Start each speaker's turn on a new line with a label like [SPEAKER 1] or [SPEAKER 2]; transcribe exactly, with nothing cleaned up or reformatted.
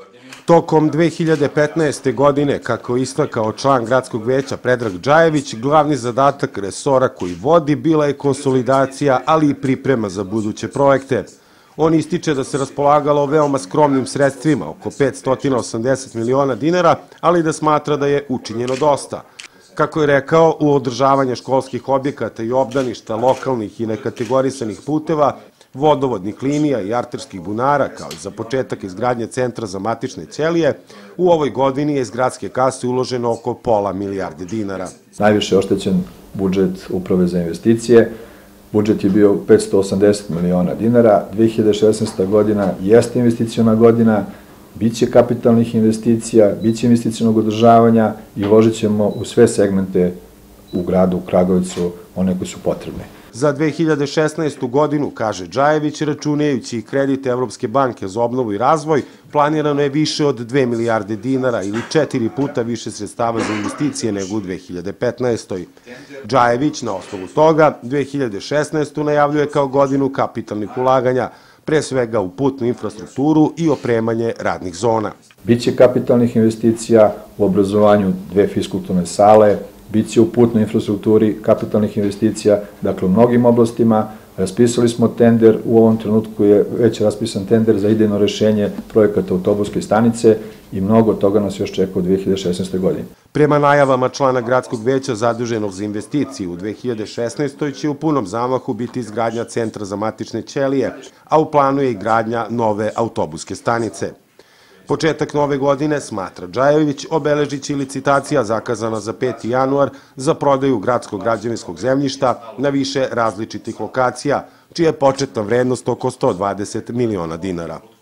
[SPEAKER 1] Tokom dve hiljade petnaeste. godine, kako je istakao član gradskog veća Predrag Džajević, glavni zadatak resora koji vodi bila je konsolidacija, ali i priprema za buduće projekte. On ističe da se raspolagalo veoma skromnim sredstvima, oko petsto osamdeset miliona dinara, ali da smatra da je učinjeno dosta. Kako je rekao, u održavanje školskih objekata i obdaništa lokalnih i nekategorisanih puteva, vodovodnih linija i arterskih bunara, kao i za početak izgradnje centra za matične ćelije, u ovoj godini je iz gradske kase uloženo oko pola milijarde dinara.
[SPEAKER 2] Najviše oštećen budžet Uprave za investicije. Budžet je bio petsto osamdeset miliona dinara. dve hiljade šesnaesta. godina jeste investiciona godina, bit će kapitalnih investicija, bit će investicionog održavanja i uložit ćemo u sve segmente u gradu, u Kragujevcu, one koji su potrebne.
[SPEAKER 1] Za dve hiljade šesnaestu. godinu, kaže Džajević, računajući i kredite Evropske banke za obnovu i razvoj, planirano je više od dve milijarde dinara ili četiri puta više sredstava za investicije nego u dve hiljade petnaestoj. Džajević na osnovu toga dve hiljade šesnaestu. najavljuje kao godinu kapitalnih ulaganja, pre svega u putnu infrastrukturu i opremanje radnih zona.
[SPEAKER 2] Biće kapitalnih investicija u obrazovanju dve fiskulturne sale, biće u putnoj infrastrukturi kapitalnih investicija, dakle u mnogim oblastima. Raspisali smo tender, u ovom trenutku je već raspisan tender za idejno rešenje projekata autobuske stanice i mnogo toga nas još čeka u dve hiljade šesnaestoj. godini.
[SPEAKER 1] Prema najavama člana gradskog veća zaduženog za investicije u dve hiljade šesnaestoj. će u punom zamahu biti izgradnja centra za matične ćelije, a u planu je i gradnja nove autobuske stanice. Početak nove godine, smatra Džajević, obeležit će licitacija zakazana za peti januar za prodaju gradskog građevinskog zemljišta na više različitih lokacija, čija je početna vrednost oko sto dvadeset miliona dinara.